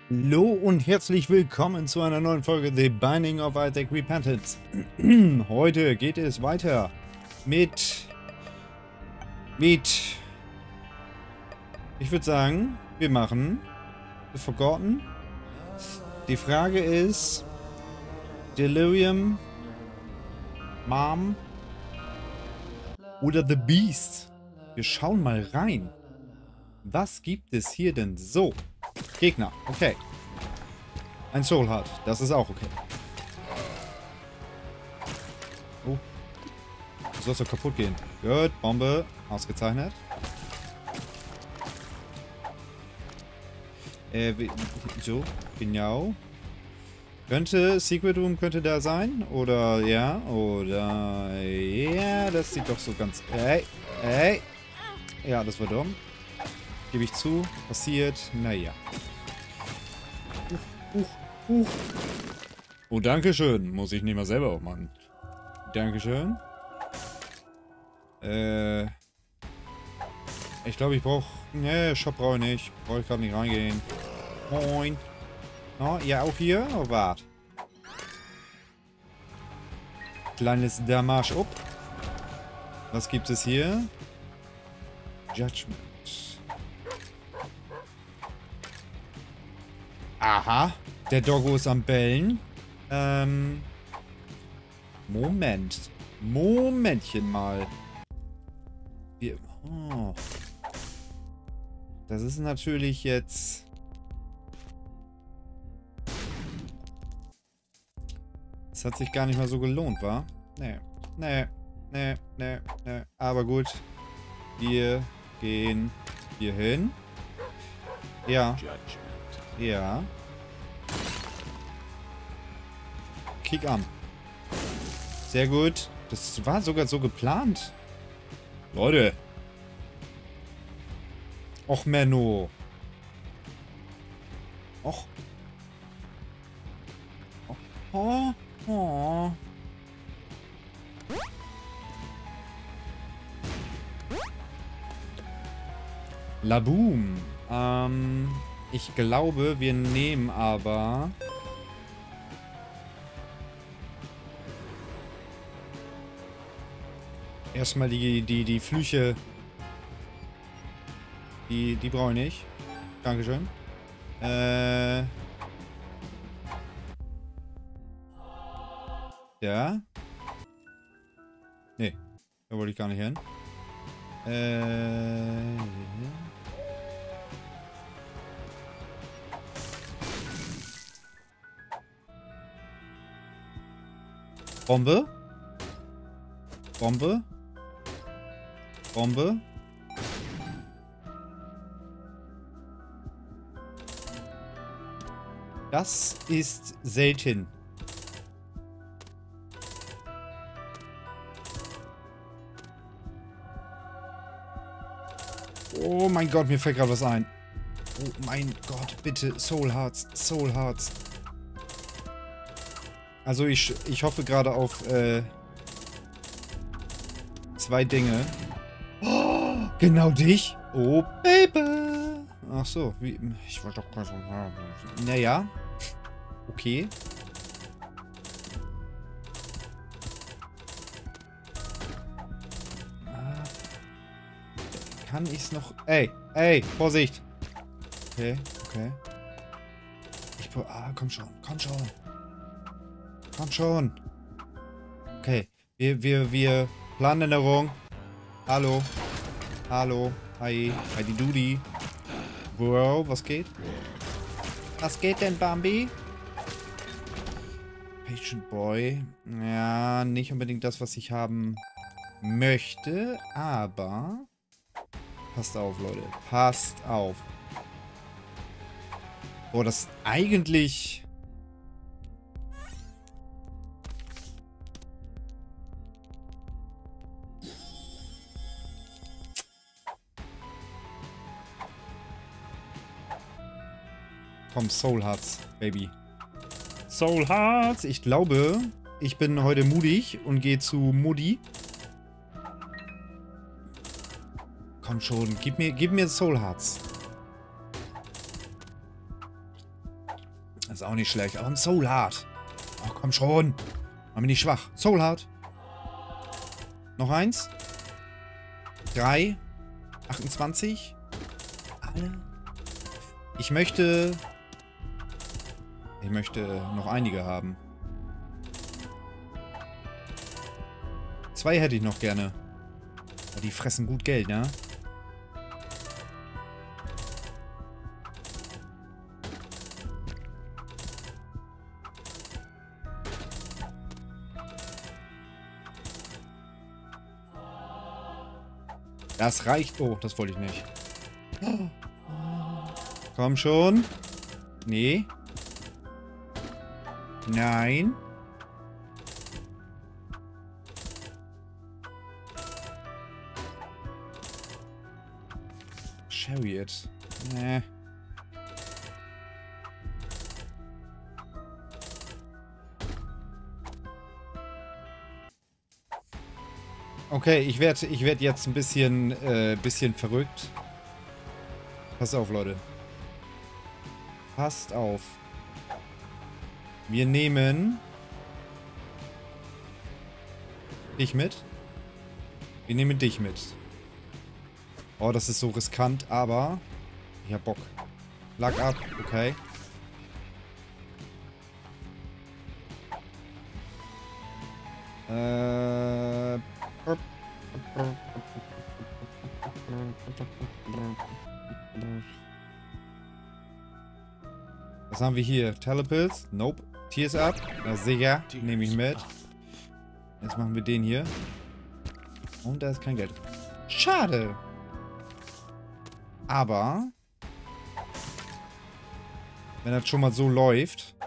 Hallo und herzlich willkommen zu einer neuen Folge The Binding of Isaac Repentance. Heute geht es weiter mit, ich würde sagen, wir machen The Forgotten. Die Frage ist, Delirium, Mom oder The Beast? Wir schauen mal rein. Was gibt es hier denn so? Gegner, okay. Ein Soul Heart, das ist auch okay. Oh. Du sollst doch kaputt gehen. Gut, Bombe. Ausgezeichnet. So, genau. Könnte, Secret Room könnte da sein. Oder, ja, oder, ja, das sieht doch so ganz, ey. Ja, das war dumm. Gebe ich zu. Passiert, naja. Oh, dankeschön. Muss ich nicht mal selber aufmachen. Dankeschön. Ich glaube, ich brauche... Ne, Shop brauche ich nicht. Brauche ich gerade nicht reingehen. Moin. Oh, ja, auch hier? Oh, wart. Kleines Damage up. Was gibt es hier? Judgment. Aha. Der Doggo ist am Bellen. Moment. Momentchen mal. Oh. Das ist natürlich jetzt... Das hat sich gar nicht mal so gelohnt, wa? Nee. Aber gut. Wir gehen hier hin. Ja. Ja. Kick an. Sehr gut. Das war sogar so geplant. Leute. Och, Menno. Och. Oh. Laboom. Ich glaube, wir nehmen aber... Erstmal die Flüche. Die brauche ich nicht. Dankeschön. Ja. Nee. Da wollte ich gar nicht hin. Bombe. Bombe. Bombe. Das ist selten. Oh mein Gott, mir fällt gerade was ein. Oh mein Gott, bitte. Soul Hearts. Soul Hearts. Also ich hoffe gerade auf zwei Dinge. Oh, genau dich. Oh, Baby. Ach so, wie... Ich wollte doch gerade... Naja. Okay. Kann ich's noch... Ey, Vorsicht. Okay. Komm schon. Okay. Wir planen Änderung. Hallo. Hi. Heidi Dudi. Bro, was geht? Was geht denn, Bambi? Patient Boy. Ja, nicht unbedingt das, was ich haben möchte, aber... Passt auf, Leute. Passt auf. Boah, das eigentlich... Komm, Soul Hearts, Baby. Soul Hearts. Ich glaube, ich bin heute mutig und gehe zu Mudi. Komm schon, gib mir Soul Hearts. Das ist auch nicht schlecht. Aber ein Soul Heart. Oh, komm schon. Mach mich nicht schwach. Soul Heart. Noch eins. 3. 28. Alle. Ich möchte noch einige haben. 2 hätte ich noch gerne. Aber die fressen gut Geld, ne? Das reicht. Oh, das wollte ich nicht. Komm schon. Nee. Nein. Chariot. Nee. Okay, ich werd jetzt ein bisschen verrückt. Passt auf, Leute. Passt auf. Wir nehmen dich mit. Wir nehmen dich mit. Oh, das ist so riskant, aber ich hab Bock. Luck up, okay. Was haben wir hier? Telepills? Nope. Tears up? Na sicher. Nehme ich mit. Jetzt machen wir den hier. Und da ist kein Geld. Schade. Aber wenn das schon mal so läuft.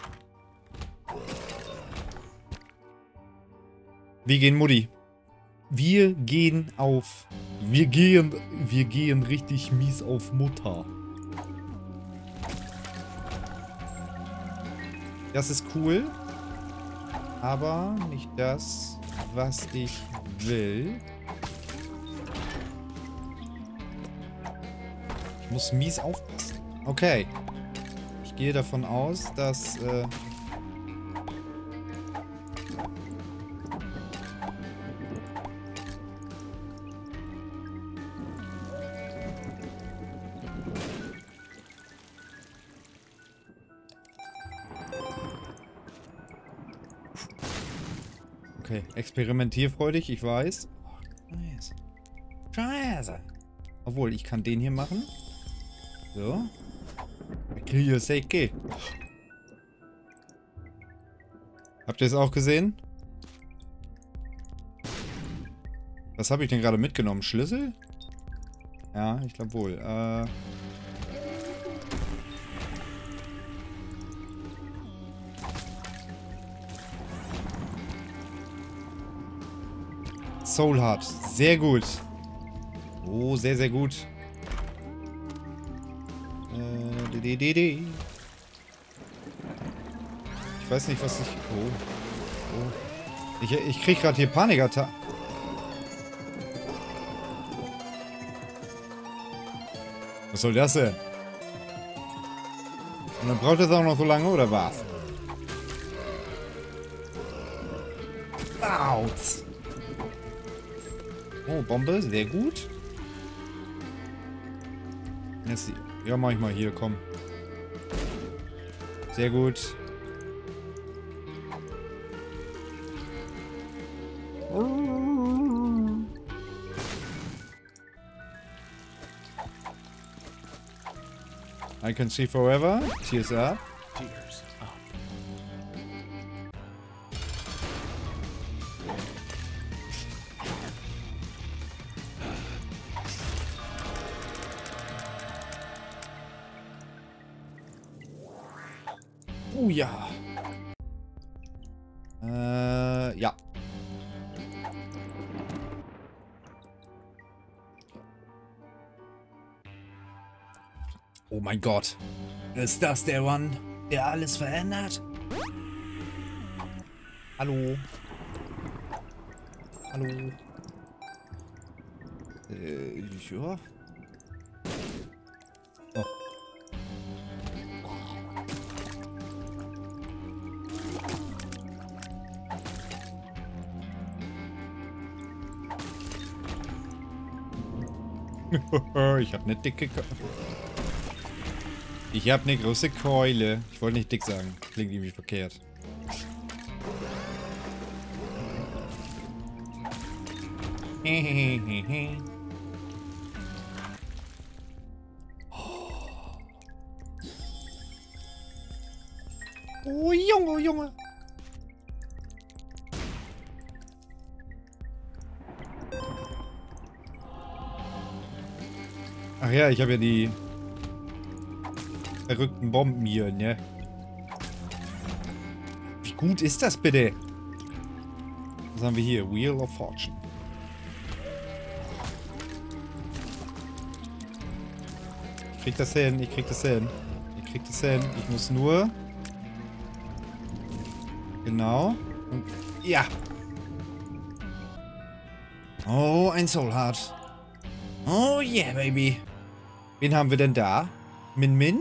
Wir gehen Mutti. Wir gehen auf. Wir gehen richtig mies auf Mutter. Das ist cool. Aber nicht das, was ich will. Ich muss mies aufpassen. Okay. Ich gehe davon aus, dass... Okay, experimentierfreudig, ich weiß. Scheiße. Scheiße. Obwohl, ich kann den hier machen. So. Habt ihr es auch gesehen? Was habe ich denn gerade mitgenommen? Schlüssel? Ja, ich glaube wohl. Soul Heart. Sehr gut. Oh, sehr, sehr gut. Ich weiß nicht, was ich... Oh. Oh. Ich krieg gerade hier Panikattacken. Was soll das denn? Und dann braucht es auch noch so lange, oder was? Autsch. Oh, Bombe, sehr gut. Jetzt, ja, mach ich mal hier, komm. Sehr gut. I can see forever. Tears up. Tears up. Oh ja. Ja. Oh mein Gott. Ist das der One, der alles verändert? Hallo. Hallo. Ja. Oh. Ich habe eine dicke Ich habe eine große Keule. Ich wollte nicht dick sagen. Klingt irgendwie verkehrt. Oh, Junge, oh, Junge. Ach ja, ich habe ja die verrückten Bomben hier, ne? Wie gut ist das bitte? Was haben wir hier? Wheel of Fortune. Ich krieg das hin, ich krieg das hin. Ich krieg das hin. Ich muss nur... Genau. Und ja. Oh, ein Soul Heart. Oh yeah, baby. Wen haben wir denn da? Min Min?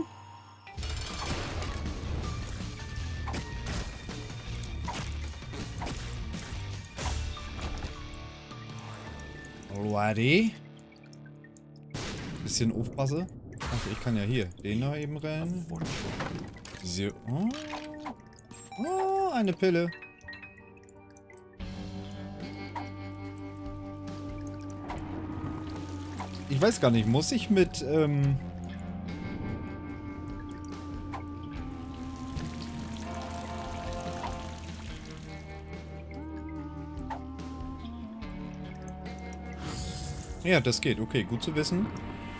Alrighty. Bisschen aufpassen. Achso, ich kann ja hier den noch eben rennen. So. Oh. Oh, eine Pille. Ich weiß gar nicht, muss ich mit, Ja, das geht. Okay, gut zu wissen.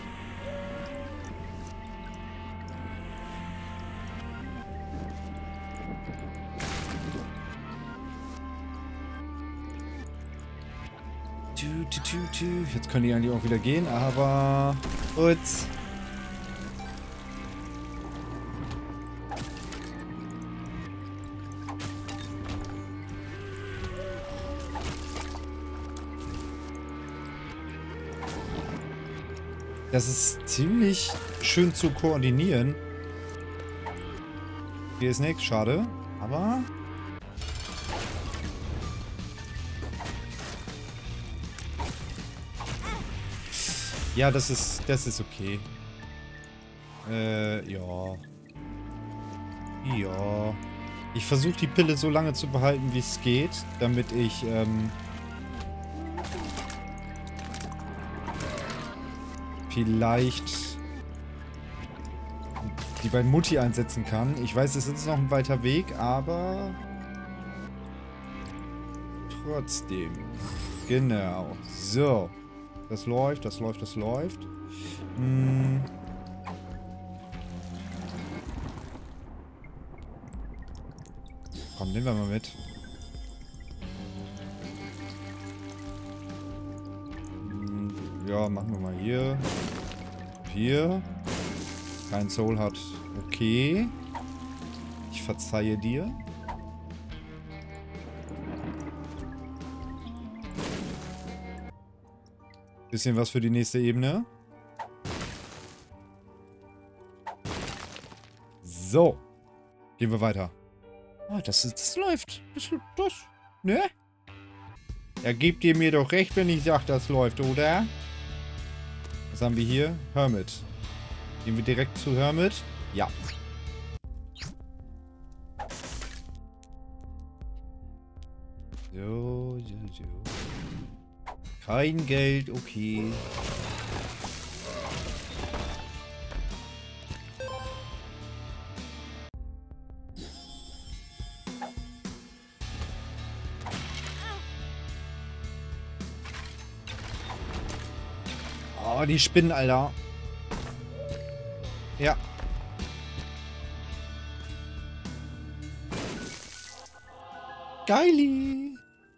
Jetzt können die eigentlich auch wieder gehen, aber... Uts. Das ist ziemlich schön zu koordinieren. Hier ist nichts, schade. Aber... Ja, das ist okay. Ja. Ja. Ich versuche die Pille so lange zu behalten, wie es geht, damit ich, vielleicht die bei Mutti einsetzen kann. Ich weiß, es ist noch ein weiter Weg, aber trotzdem. Genau. So. Das läuft, das läuft, das läuft. Hm. Komm, nehmen wir mal mit. Ja, machen wir mal hier. Hier. Kein Soul hat. Okay. Ich verzeihe dir. Bisschen was für die nächste Ebene. So. Gehen wir weiter. Ah, das läuft. Das. Ne? Ja, gebt ihr mir doch recht, wenn ich sage, das läuft, oder? Was haben wir hier? Hermit. Gehen wir direkt zu Hermit? Ja. So. Kein Geld, okay. Oh, die Spinnen, Alter. Ja. Geili.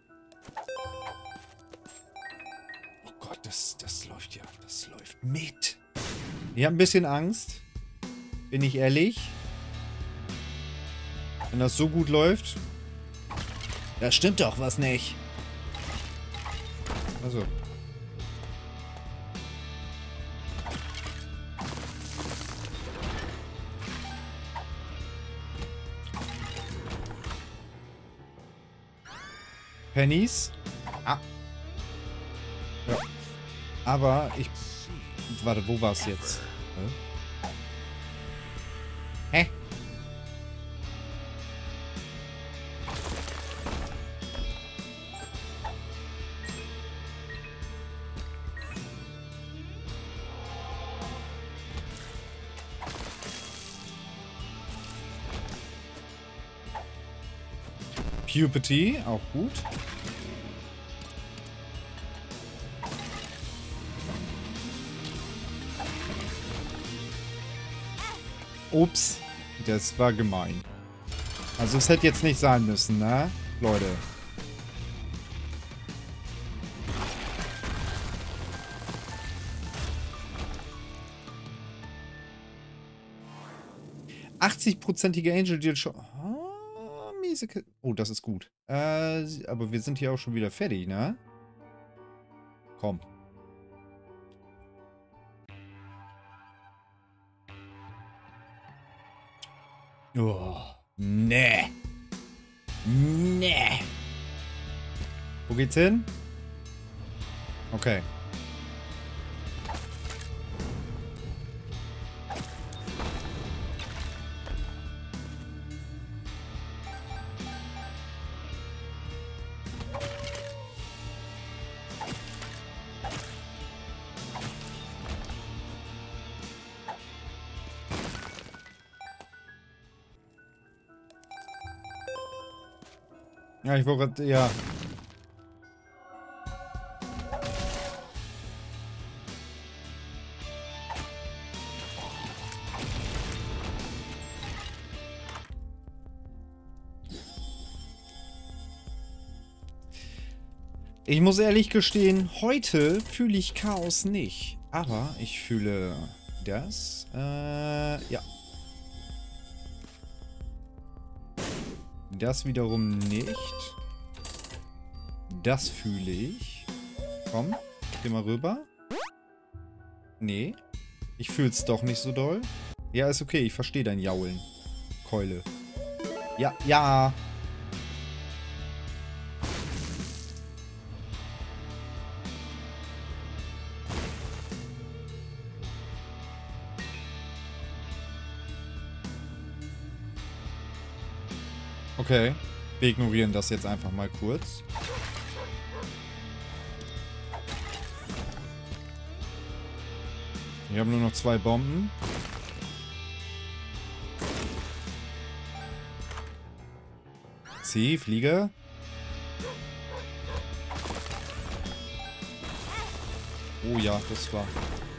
Oh Gott, das läuft ja. Das läuft mit. Ich habe ein bisschen Angst. Bin ich ehrlich. Wenn das so gut läuft. Da stimmt doch was nicht. Also. Pennies. Ah. Ja. Aber ich Warte, wo war es jetzt? Hä? Puberty, auch gut. Ups, das war gemein. Also es hätte jetzt nicht sein müssen, ne? Leute. ...80%ige Angel Deal schon... Oh, miese... Oh, das ist gut. Aber wir sind hier auch schon wieder fertig, ne? Komm. Oh, nee. Nee. Wo geht's hin? Okay. Ja, ich wollte gerade, ja. Ich muss ehrlich gestehen, heute fühle ich Chaos nicht. Aber ich fühle das. Ja. Das wiederum nicht. Das fühle ich. Komm, geh mal rüber. Nee. Ich fühle es doch nicht so doll. Ja, ist okay, ich verstehe dein Jaulen. Keule. Ja, ja. Okay, wir ignorieren das jetzt einfach mal kurz. Wir haben nur noch 2 Bomben. C, Flieger. Oh ja, das war...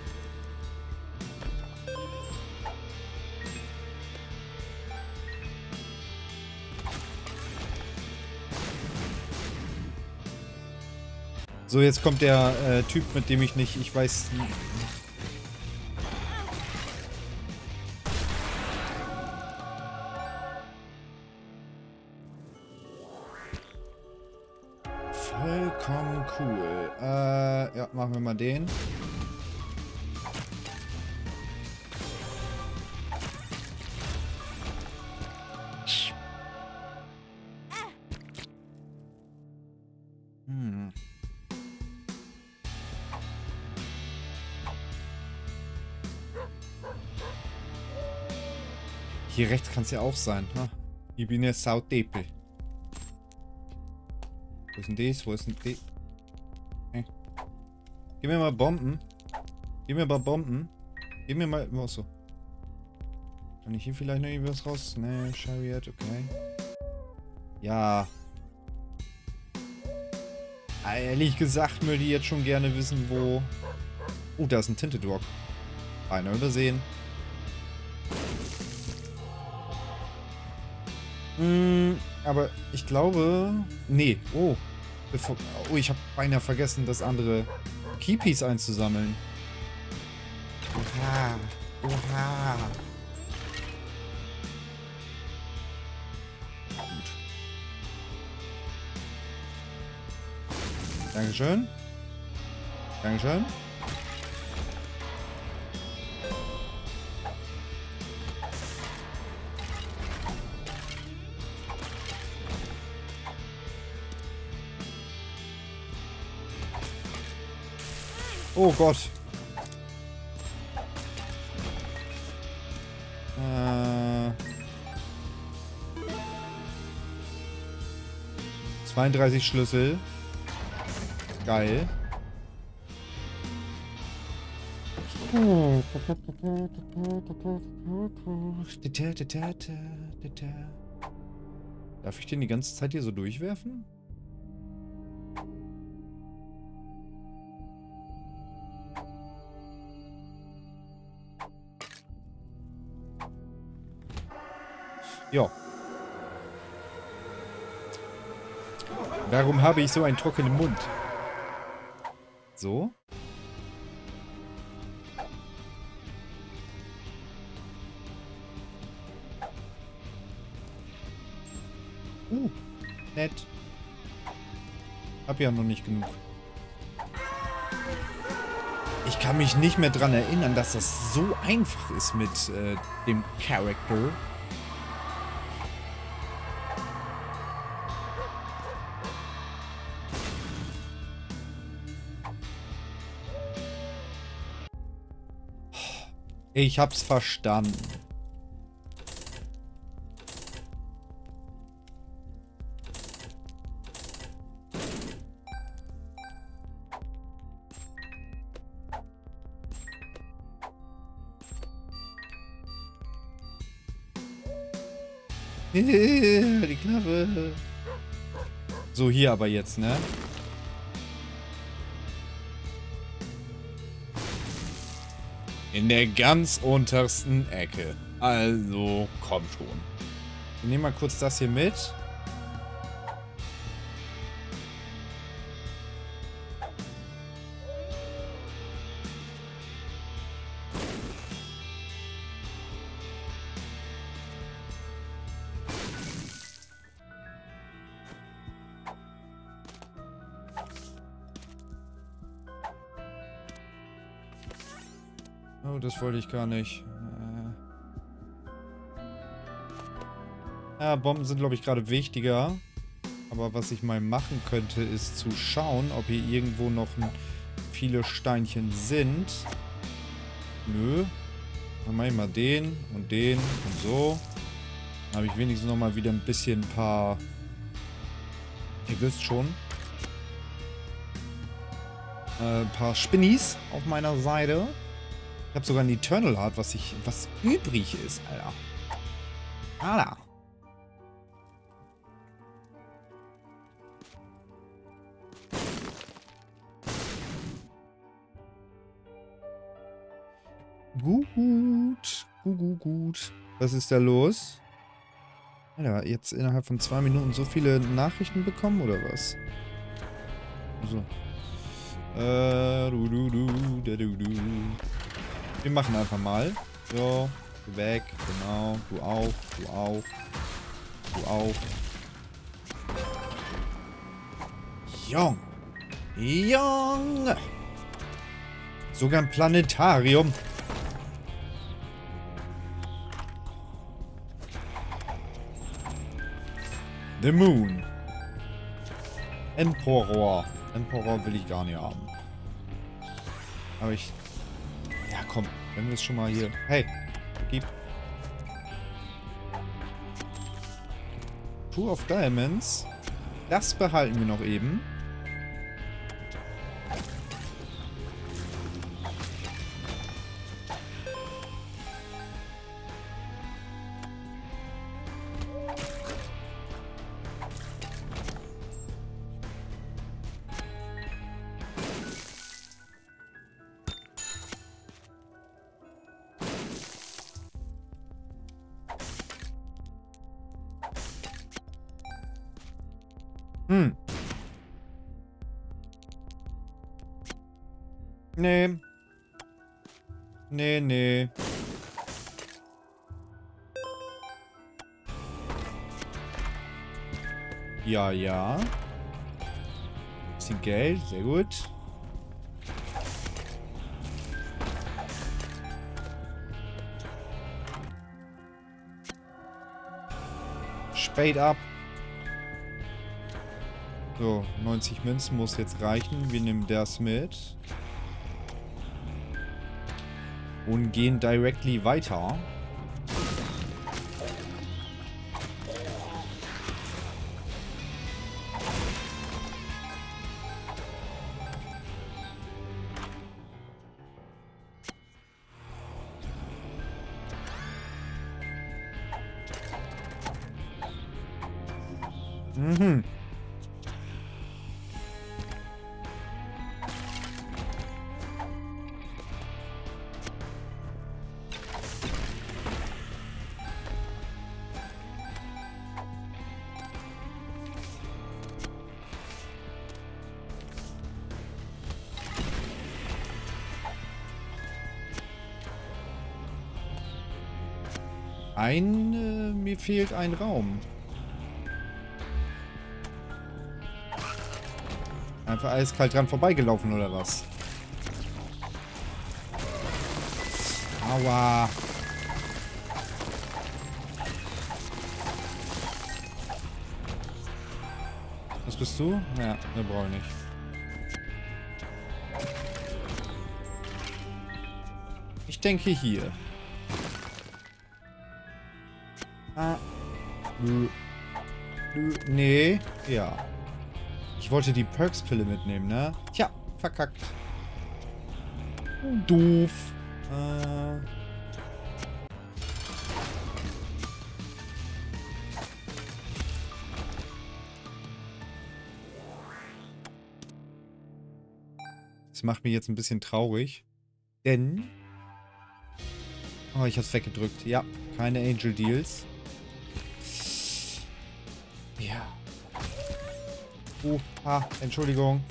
So, jetzt kommt der Typ, mit dem ich nicht... Ich weiß... Vollkommen cool. Ja, machen wir mal den. Hier rechts kann es ja auch sein. Ha? Ich bin ja saudepel. Wo ist denn das? Wo ist denn das? Okay. Gib mir mal Bomben. Gib mir mal Bomben. Gib mir mal... Oh, so. Kann ich hier vielleicht noch irgendwas raus? Ne, Chariot, okay. Ja. Ehrlich gesagt möchte ich jetzt schon gerne wissen, wo... Oh, da ist ein Tinted Rock. Einer übersehen. Aber ich glaube... Nee. Oh. Oh, ich habe beinahe vergessen, das andere Keypiece einzusammeln. Oha. Oha. Gut. Dankeschön. Dankeschön. Oh Gott. 32 Schlüssel. Geil. Darf ich den die ganze Zeit hier so durchwerfen? Ja. Warum habe ich so einen trockenen Mund? So. Nett. Hab ja noch nicht genug. Ich kann mich nicht mehr dran erinnern, dass das so einfach ist mit dem Charakter. Ich hab's verstanden. Die Klappe. So, hier aber jetzt, ne? In der ganz untersten Ecke. Also, komm schon. Wir nehmen mal kurz das hier mit. Oh, das wollte ich gar nicht. Ja, Bomben sind, glaube ich, gerade wichtiger. Aber was ich mal machen könnte, ist zu schauen, ob hier irgendwo noch viele Steinchen sind. Nö. Dann mache ich mal den und so. Dann habe ich wenigstens noch mal wieder ein bisschen ein paar... Ihr wisst schon. Ein paar Spinnies auf meiner Seite. Ich habe sogar ein Eternal Heart, was übrig ist, Alter. Alter. Gut. Was ist da los? Alter, jetzt innerhalb von 2 Minuten so viele Nachrichten bekommen, oder was? So. Wir machen einfach mal. So, geh weg, genau. Du auch. Jung. Sogar ein Planetarium. The Moon. Emperor. Emperor will ich gar nicht haben. Aber ich... Ja, komm. Wenn wir es schon mal hier... Hey, gib. Two of Diamonds. Das behalten wir noch eben. Nee. Ja. Bisschen Geld, sehr gut. Spade ab. So, 90 Münzen muss jetzt reichen. Wir nehmen das mit. Und gehen directly weiter. Mhm. Mir fehlt ein Raum. Einfach eiskalt dran vorbeigelaufen, oder was? Aua. Was bist du? Ja, ne, brauche ich nicht. Ich denke hier. Ah. Nö. Nö. Nee. Ja. Ich wollte die Perks-Pille mitnehmen, ne? Tja, verkackt. Doof. Das macht mich jetzt ein bisschen traurig. Denn... Oh, ich hab's weggedrückt. Ja, keine Angel Deals. Ja. Entschuldigung.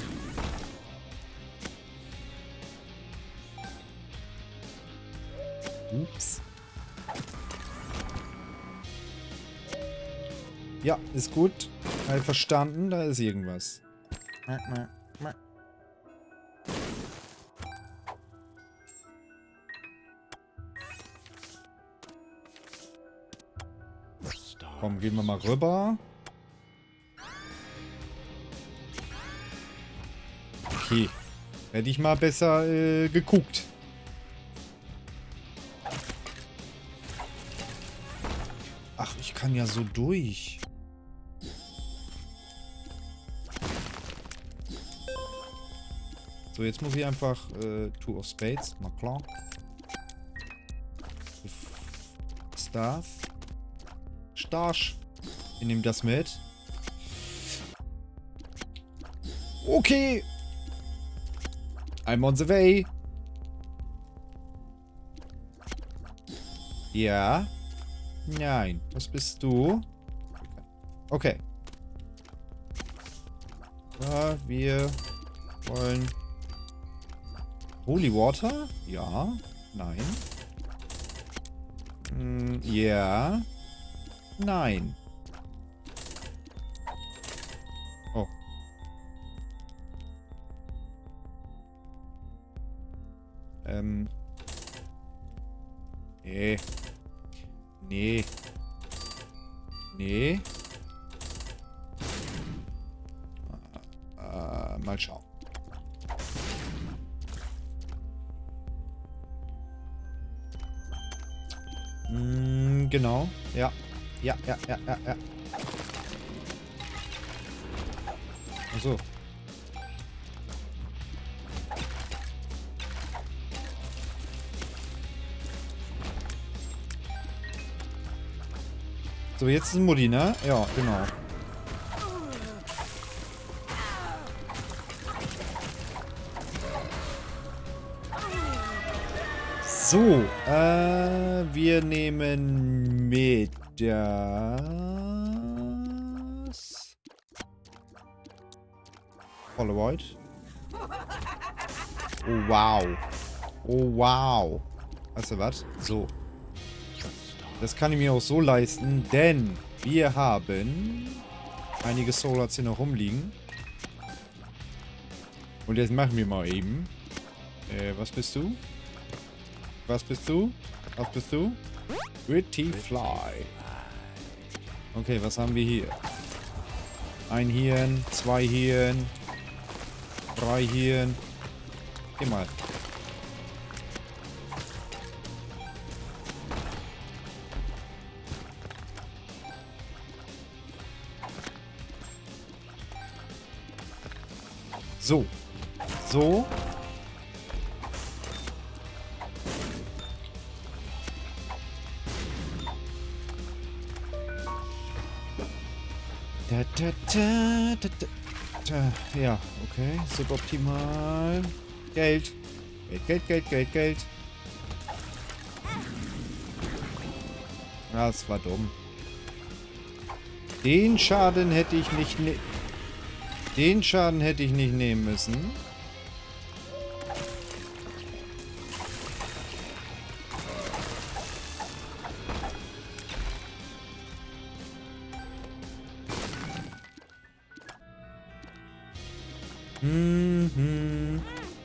Ups. Ja, ist gut. Verstanden, da ist irgendwas. Komm, gehen wir mal rüber. Okay. Hätte ich mal besser geguckt. Ach, ich kann ja so durch. So, jetzt muss ich einfach Two of Spades. Na klar. Stars. Starsch. Ich nehme das mit. Okay. I'm on the way. Ja. Nein. Was bist du? Okay. Ja, wir wollen... Holy Water? Ja. Nein. Ja. Nein. Oh. Nee. Nee. Nee. Mal schauen. Genau. Ja. Ja. Ach so. So, jetzt ist Mutti, ne? Ja, genau. So, wir nehmen mit das Polaroid. Oh, wow. Oh, wow. Weißt du was? So. Das kann ich mir auch so leisten, denn wir haben einige Soulhearts hier noch rumliegen. Und jetzt machen wir mal eben. Was bist du? Was bist du? Was bist du? Pretty Fly. Okay, was haben wir hier? Ein Hirn, 2 Hirn, 3 Hirn. Geh mal. So. So. Da, da, da, da, da, da. Ja, okay. Suboptimal. Geld. Geld, Geld, Geld, Geld, Geld. Das war dumm. Den Schaden hätte ich nicht nehmen müssen. Mhm.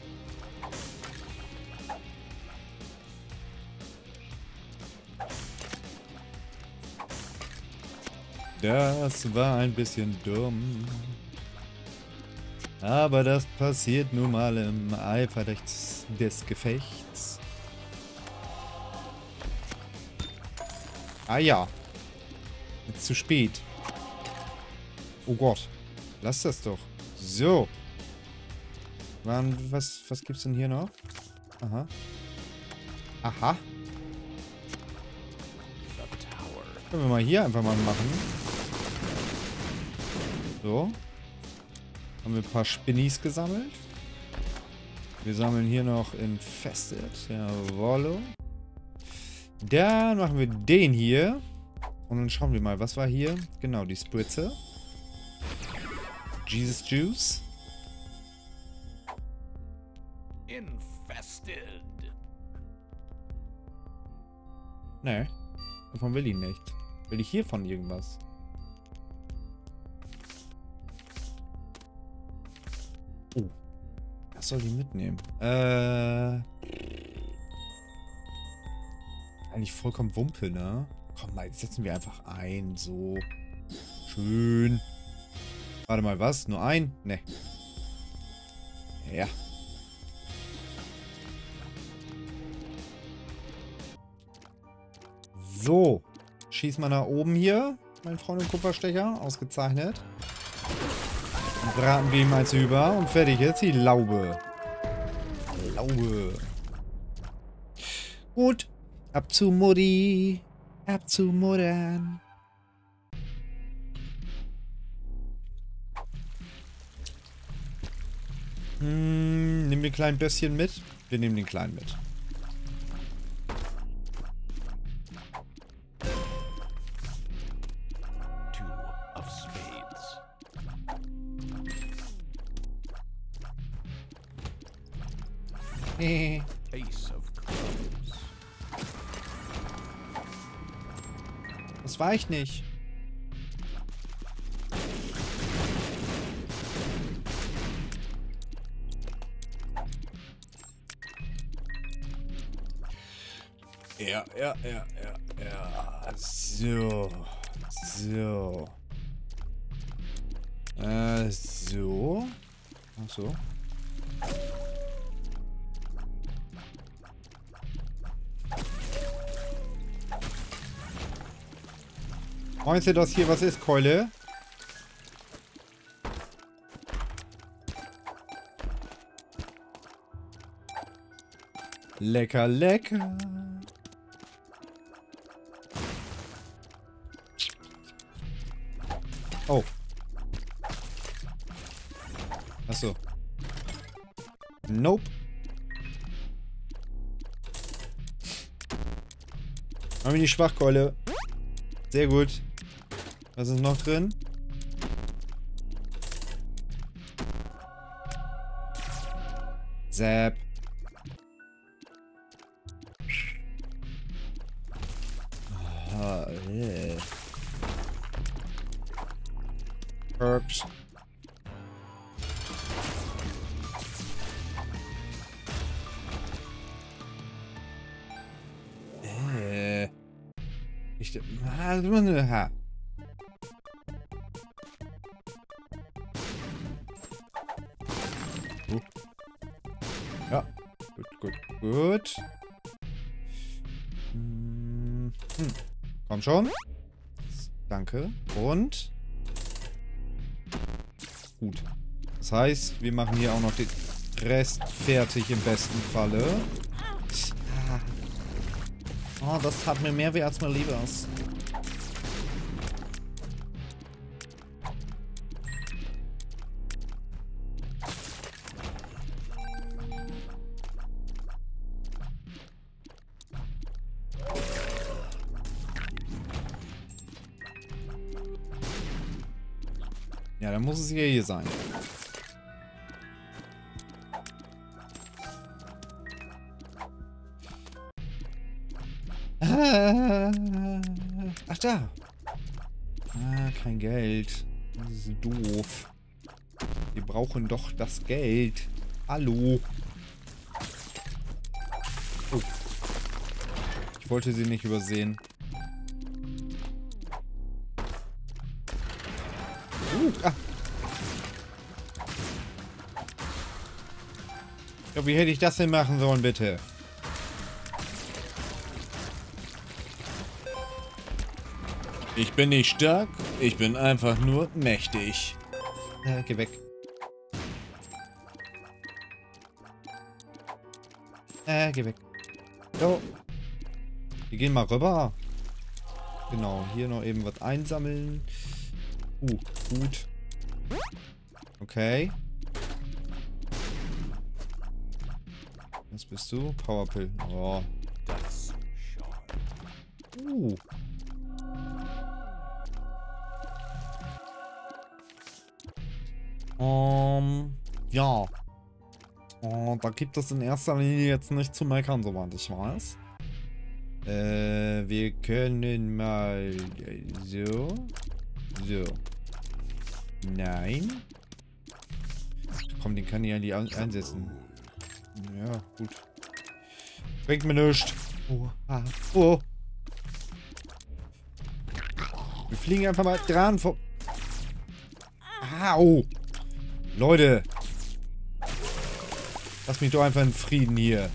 Das war ein bisschen dumm. Aber das passiert nun mal im Eifer des Gefechts. Ah ja. Jetzt zu spät. Oh Gott. Lass das doch. So. Was gibt's denn hier noch? Aha. Aha. Können wir mal hier einfach mal machen. So. Haben wir ein paar Spinnies gesammelt. Wir sammeln hier noch Infested. Jawollo. Dann machen wir den hier. Und dann schauen wir mal, was war hier? Genau, die Spritze. Jesus Juice. Infested. Nee. Davon will ich nicht. Will ich hiervon irgendwas? Oh. Was soll die mitnehmen? Eigentlich vollkommen Wumpe, ne? Komm mal, jetzt setzen wir einfach ein. So. Schön. Warte mal, was? Nur ein? Ne. Ja. So. Schieß mal nach oben hier. Mein Freund und Kupferstecher. Ausgezeichnet. Und braten wir ihm eins über. Und fertig. Jetzt die Laube. Laube. Gut. Ab zu Mutti. Ab zu Muttern. Nehmen wir ein kleines Bösschen mit? Wir nehmen den Kleinen mit. Ace of clubs. Das war ich nicht. Ja. So. So. So. Ach so. Meinst du, dass hier was ist, Keule? Lecker, lecker. Oh. Achso. Nope. Haben wir die Schwachkeule. Sehr gut. Was ist noch drin? Zap. Perks. Ja, gut. Komm schon. Danke. Und? Gut. Das heißt, wir machen hier auch noch den Rest fertig im besten Falle. Oh, das tat mir mehr weh als mir lieb aus. Ja, dann muss es ja hier sein. Ach da. Ah, kein Geld. Das ist doof. Wir brauchen doch das Geld. Hallo. Oh. Ich wollte sie nicht übersehen. Ah. Ja, wie hätte ich das denn machen sollen, bitte? Ich bin nicht stark, ich bin einfach nur mächtig. Geh weg. Geh weg. So. Wir gehen mal rüber. Genau, hier noch eben was einsammeln. Gut. Okay. Was bist du? Powerpill. Oh. Das Ja. Da gibt es in erster Linie jetzt nicht zu meckern, soweit ich weiß. Wir können mal so. So. Nein. Komm, den kann ich ja nicht einsetzen. Ja, gut. Bringt mir nichts. Oh. Wir fliegen einfach mal dran vor. Au. Leute. Lass mich doch einfach in Frieden hier.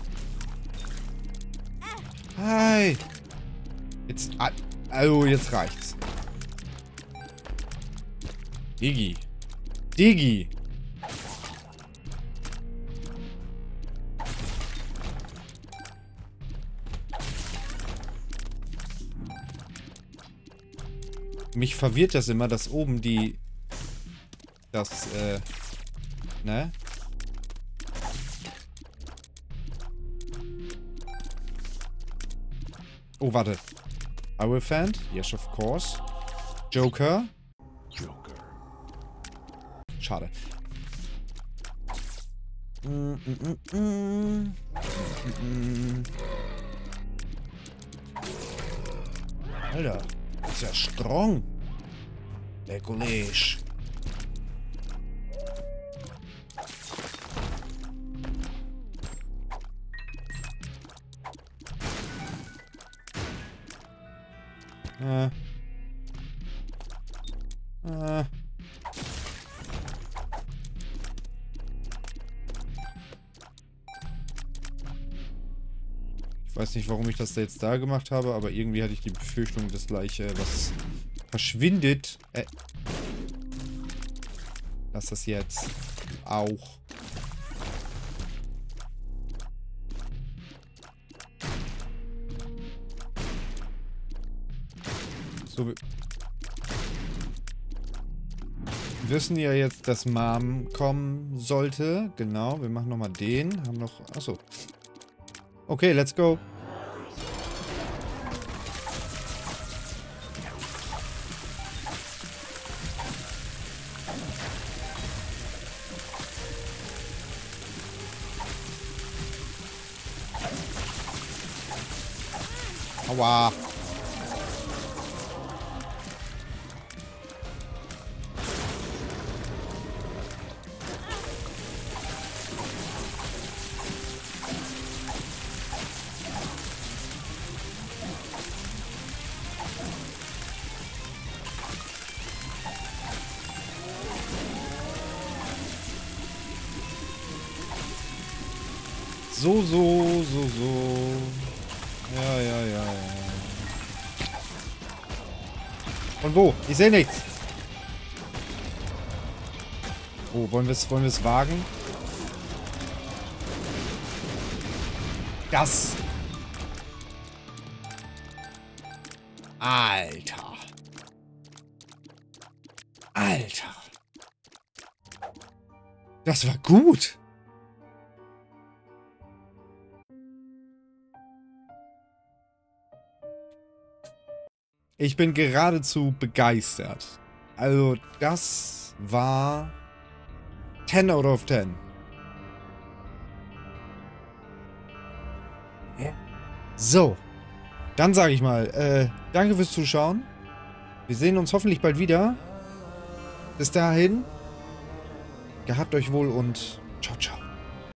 Hi. Jetzt. Also, jetzt reicht's. Digi. Mich verwirrt das immer, dass oben ne? Oh, warte. Hierophant? Yes, of course. Joker? Schade. Alter, ist ja strong. Der Kollege. Ich weiß nicht, warum ich das da jetzt da gemacht habe, aber irgendwie hatte ich die Befürchtung, dass gleich was verschwindet. Lass das jetzt auch. So, wir wissen ja jetzt, dass Mom kommen sollte. Genau, wir machen nochmal den. Haben noch... Achso. Okay, let's go. Aua. So. Ja. Und wo? Ich sehe nichts. Oh, wollen wir es wagen? Das. Alter. Das war gut. Ich bin geradezu begeistert. Also, das war 10 out of 10. So. Dann sage ich mal, danke fürs Zuschauen. Wir sehen uns hoffentlich bald wieder. Bis dahin. Gehabt euch wohl und ciao, ciao.